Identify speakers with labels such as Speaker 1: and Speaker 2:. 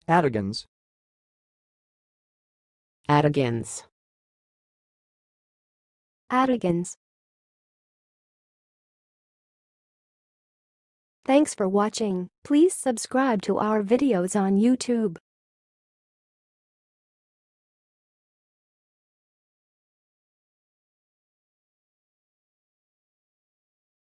Speaker 1: Ataghans.
Speaker 2: Ataghans.
Speaker 3: Ataghans. Thanks for watching. Please subscribe to our videos on YouTube.